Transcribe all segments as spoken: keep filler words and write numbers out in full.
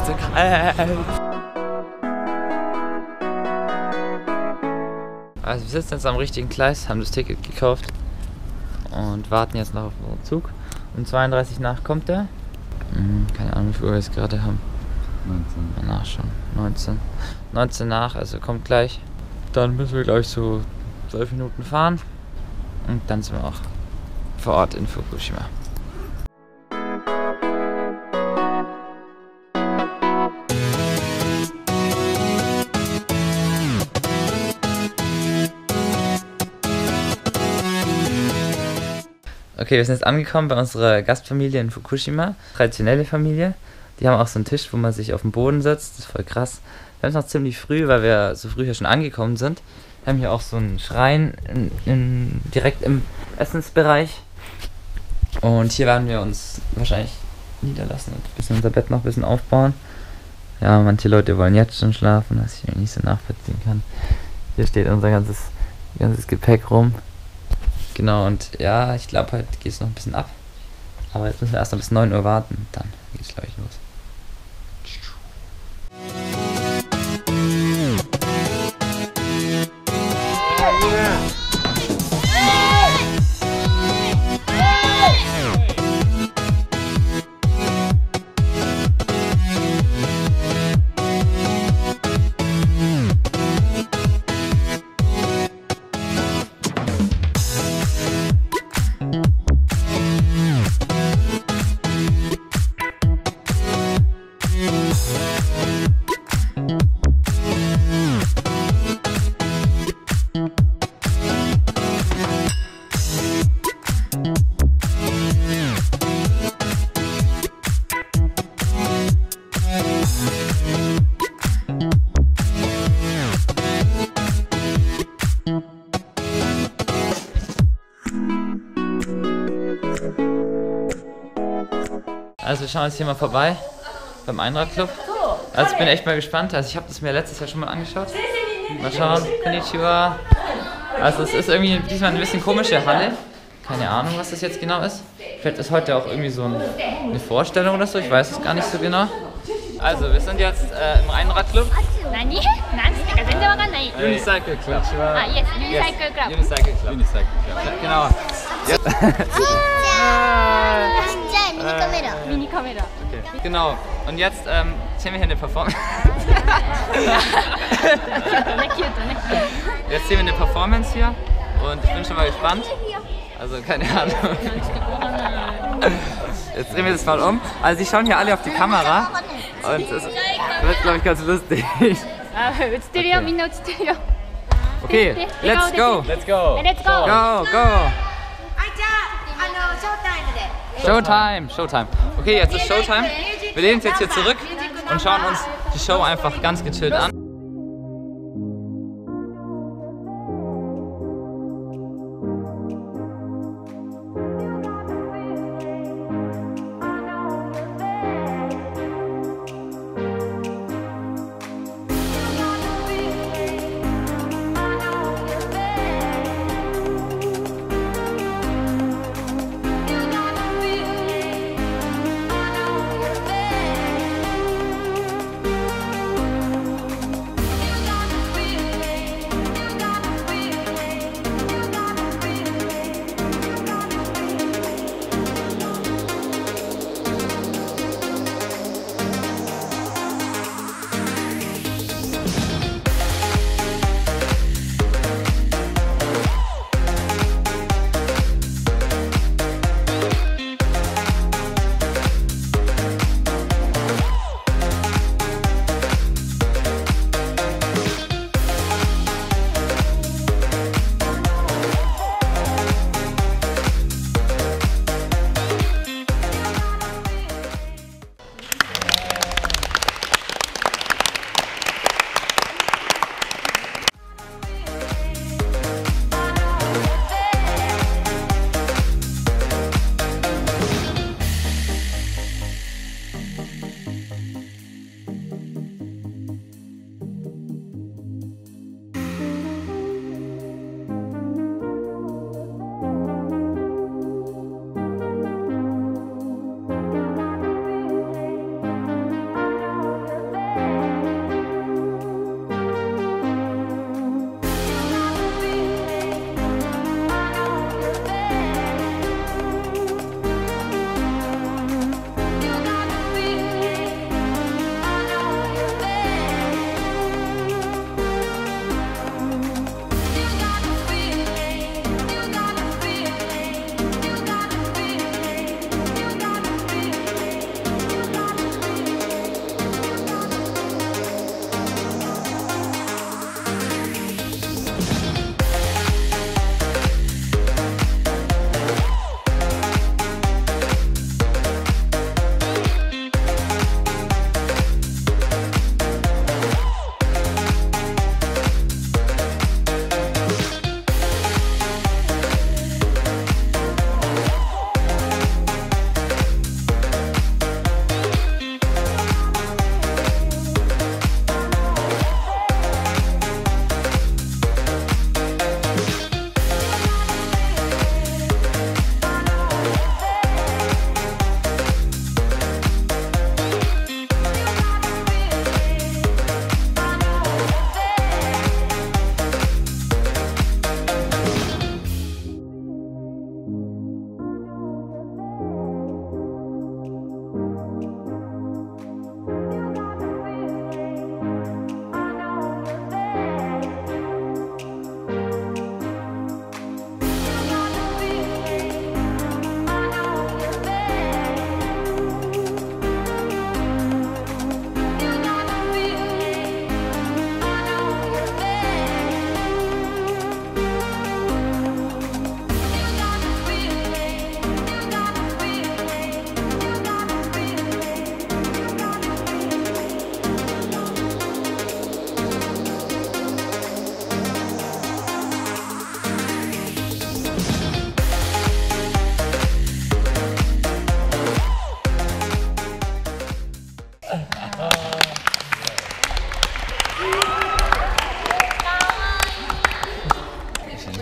ist so kalt. Also wir sitzen jetzt am richtigen Gleis, haben das Ticket gekauft und warten jetzt noch auf unseren Zug. Um zweiunddreißig nach kommt der. Hm, keine Ahnung, wie viel Uhr wir jetzt gerade haben. neunzehn. Mal nachschauen. neunzehn. neunzehn nach, also kommt gleich. Dann müssen wir, glaube ich, so zwölf Minuten fahren. Und dann sind wir auch vor Ort in Fukushima. Okay, wir sind jetzt angekommen bei unserer Gastfamilie in Fukushima. Traditionelle Familie. Die haben auch so einen Tisch, wo man sich auf den Boden setzt. Das ist voll krass. Wir haben es noch ziemlich früh, weil wir so früh hier schon angekommen sind. Wir haben hier auch so einen Schrein in, in, direkt im Essensbereich. Und hier werden wir uns wahrscheinlich niederlassen und ein bisschen unser Bett noch ein bisschen aufbauen. Ja, manche Leute wollen jetzt schon schlafen, was ich nicht so nachvollziehen kann. Hier steht unser ganzes, ganzes Gepäck rum. Genau, und ja, ich glaube, heute geht es noch ein bisschen ab. Aber jetzt müssen wir erst noch bis neun Uhr warten. Dann geht es, glaube ich, los. Also wir schauen jetzt hier mal vorbei beim Einradclub. Also ich bin echt mal gespannt. Also ich habe das mir letztes Jahr schon mal angeschaut. Mal schauen. Konnichiwa. Also es ist irgendwie diesmal eine bisschen komische Halle. Keine Ahnung, was das jetzt genau ist. Vielleicht ist heute auch irgendwie so ein, eine Vorstellung oder so. Ich weiß es gar nicht so genau. Also wir sind jetzt äh, im Einradclub. Nani? Unicycle Club. Ah, yes, Unicycle Club. Unicycle Club. Unicycle Club. Genau. Jetzt. Mini-Kamera. Okay. Genau. Und jetzt ähm, sehen wir hier eine Performance. Jetzt sehen wir eine Performance hier und ich bin schon mal gespannt. Also keine Ahnung. Jetzt drehen wir das mal um. Also die schauen hier alle auf die Kamera und es wird, glaube ich, ganz lustig. Okay, let's go. Let's go. Let's go. Go, go. Showtime, Showtime. Okay, jetzt ist Showtime. Wir lehnen uns jetzt hier zurück und schauen uns die Show einfach ganz gechillt an.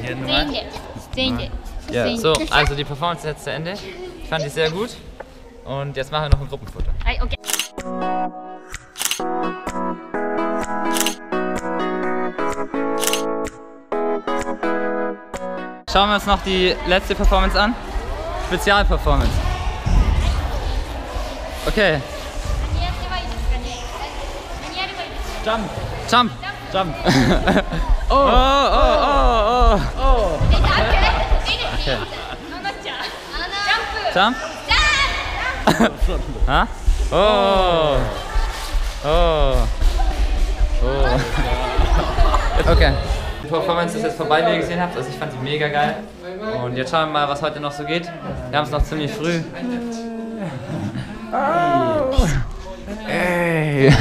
hier 全員 nochmal. で全員で Ja, so, also die Performance ist jetzt zu Ende. Ich fand die sehr gut. Und jetzt machen wir noch ein Gruppenfoto. はい OK Schauen wir uns noch die letzte Performance an. Spezialperformance. Okay. 何やってはいいですかね何やればいいですか Jump! Jump. Jump! Oh, oh, oh, oh, oh. えじゃあ Okay. ののちゃんジャンプ Jump. Ha? Oh. Oh. Oh. Okay. Die Performance ist jetzt vorbei, wie ihr gesehen habt. Also ich fand die mega geil. Und jetzt schauen wir mal, was heute noch so geht. Wir haben es noch ziemlich früh. Ey.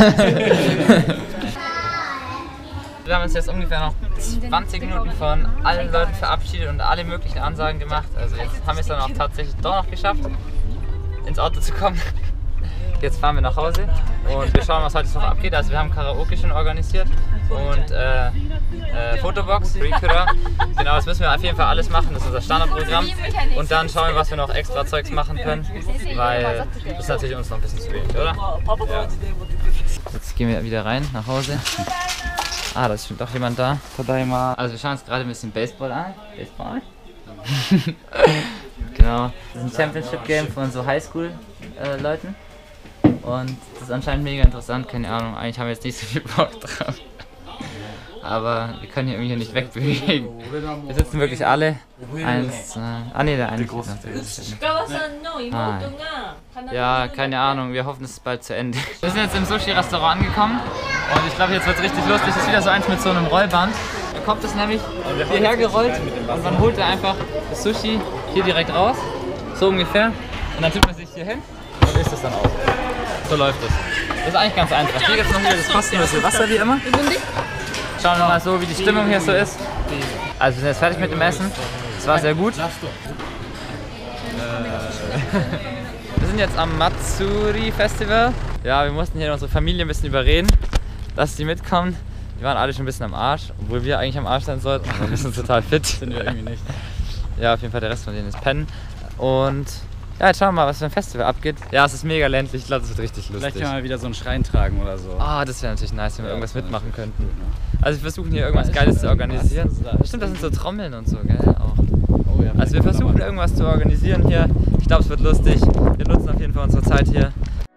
Wir haben uns jetzt ungefähr noch zwanzig Minuten von allen Leuten verabschiedet und alle möglichen Ansagen gemacht. Also jetzt haben wir es dann auch tatsächlich doch noch geschafft, ins Auto zu kommen. Jetzt fahren wir nach Hause und wir schauen, was heute noch abgeht. Also wir haben Karaoke schon organisiert und äh, äh, Fotobox, Recruiter. Genau, das müssen wir auf jeden Fall alles machen. Das ist unser Standardprogramm. Und dann schauen wir, was wir noch extra Zeugs machen können, weil das ist natürlich uns noch ein bisschen zu wenig, oder? Ja. Jetzt gehen wir wieder rein nach Hause. Ah, da ist schon doch jemand da. Also wir schauen uns gerade ein bisschen Baseball an. Baseball? Genau. Das ist ein Championship-Game von so Highschool-Leuten. Und das ist anscheinend mega interessant, keine Ahnung. Eigentlich haben wir jetzt nicht so viel Bock drauf. Aber wir können hier irgendwie nicht wegbewegen. Wir sitzen wirklich alle. Eins, zwei. Ah ne, der eine. Ah, ja, keine Ahnung. Wir hoffen, es ist bald zu Ende. Wir sind jetzt im Sushi-Restaurant angekommen. Und ich glaube, jetzt wird es richtig lustig. Das ist wieder so eins mit so einem Rollband. Da kommt es nämlich hierher gerollt und man holt da einfach das Sushi hier direkt raus. So ungefähr. Und dann tut man sich hier hin und isst es dann auf. So läuft es. Das ist eigentlich ganz einfach. Hier gibt es noch wieder das kostenlose Wasser wie immer. Schauen wir mal so, wie die Stimmung hier so ist. Also wir sind jetzt fertig mit dem Essen. Es war sehr gut. Wir sind jetzt am Matsuri Festival. Ja, wir mussten hier unsere Familie ein bisschen überreden, dass die mitkommen. Die waren alle schon ein bisschen am Arsch, obwohl wir eigentlich am Arsch sein sollten. Aber wir sind total fit. Sind wir irgendwie nicht. Ja, auf jeden Fall der Rest von denen ist pennen. Und ja, jetzt schauen wir mal, was für ein Festival abgeht. Ja, es ist mega ländlich. Ich glaube, es wird richtig lustig. Vielleicht können wir mal wieder so einen Schrein tragen oder so. Ah, oh, das wäre natürlich nice, wenn wir irgendwas mitmachen könnten. Also wir versuchen hier irgendwas Geiles zu organisieren. Stimmt, das sind so Trommeln und so, gell? Auch. Also wir versuchen irgendwas zu organisieren hier. Ich glaube, es wird lustig. Wir nutzen auf jeden Fall unsere Zeit hier.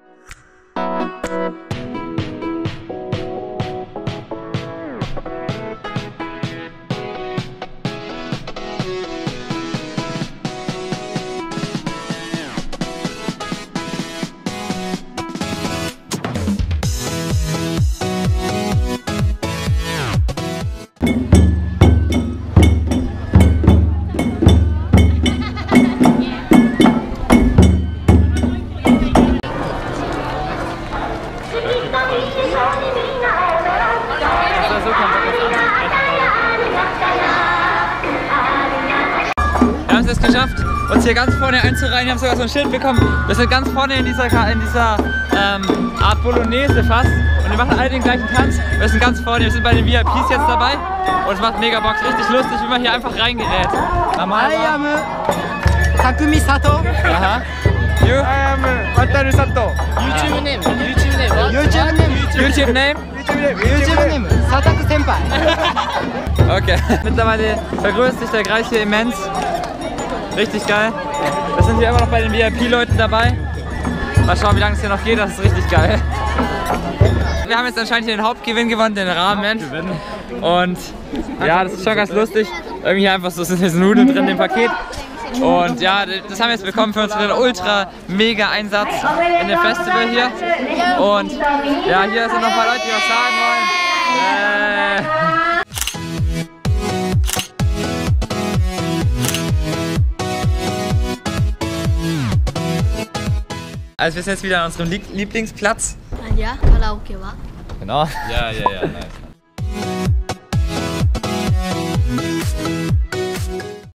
Wir haben es jetzt geschafft, uns hier ganz vorne einzureihen. Wir haben sogar so ein Schild bekommen. Wir sind ganz vorne in dieser, in dieser ähm, Art Bolognese fast. Und wir machen alle den gleichen Tanz. Wir sind ganz vorne, wir sind bei den V I Ps jetzt dabei. Und es macht mega Bock, richtig lustig, wie man hier einfach reingerät. I am Takumi Sato. Aha. You? I am Wataru Sato. YouTube name. YouTube name. YouTube name. YouTube Name? YouTube name. Sataku Senpai. Okay. Mittlerweile vergrößert sich der Kreis hier immens. Richtig geil. Wir sind hier immer noch bei den V I P-Leuten dabei. Mal schauen, wie lange es hier noch geht, das ist richtig geil. Wir haben jetzt anscheinend hier den Hauptgewinn gewonnen, den Ramen. Und ja, das ist schon ganz lustig. Irgendwie einfach so sind diese Nudeln drin im Paket. Und ja, das haben wir jetzt bekommen für unseren ultra mega Einsatz in dem Festival hier. Und ja, hier sind noch ein paar Leute, die was sagen wollen. Äh. Also wir sind jetzt wieder an unserem Lieblingsplatz. Ja, Karaoke wa? Genau. Ja, ja, ja, nice.